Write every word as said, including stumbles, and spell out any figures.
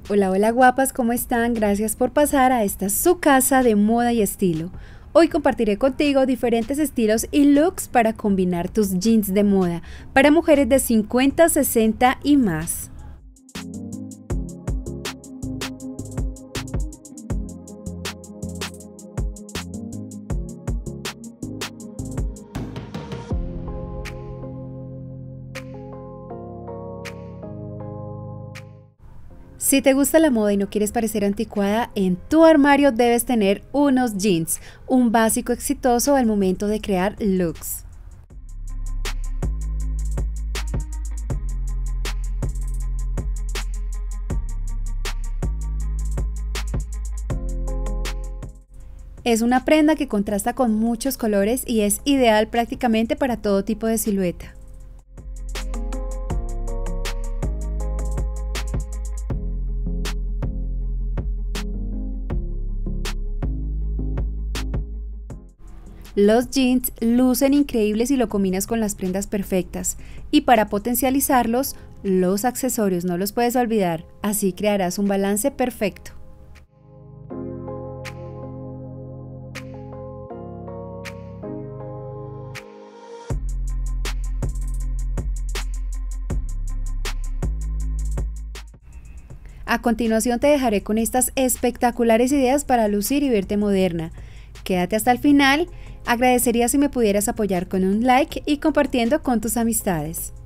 Hola, hola guapas, ¿cómo están? Gracias por pasar a esta su casa de moda y estilo. Hoy compartiré contigo diferentes estilos y looks para combinar tus jeans de moda para mujeres de cincuenta, sesenta y más. Si te gusta la moda y no quieres parecer anticuada, en tu armario debes tener unos jeans, un básico exitoso al momento de crear looks. Es una prenda que contrasta con muchos colores y es ideal prácticamente para todo tipo de silueta. Los jeans lucen increíbles si lo combinas con las prendas perfectas y para potencializarlos, los accesorios no los puedes olvidar, así crearás un balance perfecto. A continuación te dejaré con estas espectaculares ideas para lucir y verte moderna. Quédate hasta el final. Agradecería si me pudieras apoyar con un like y compartiendo con tus amistades.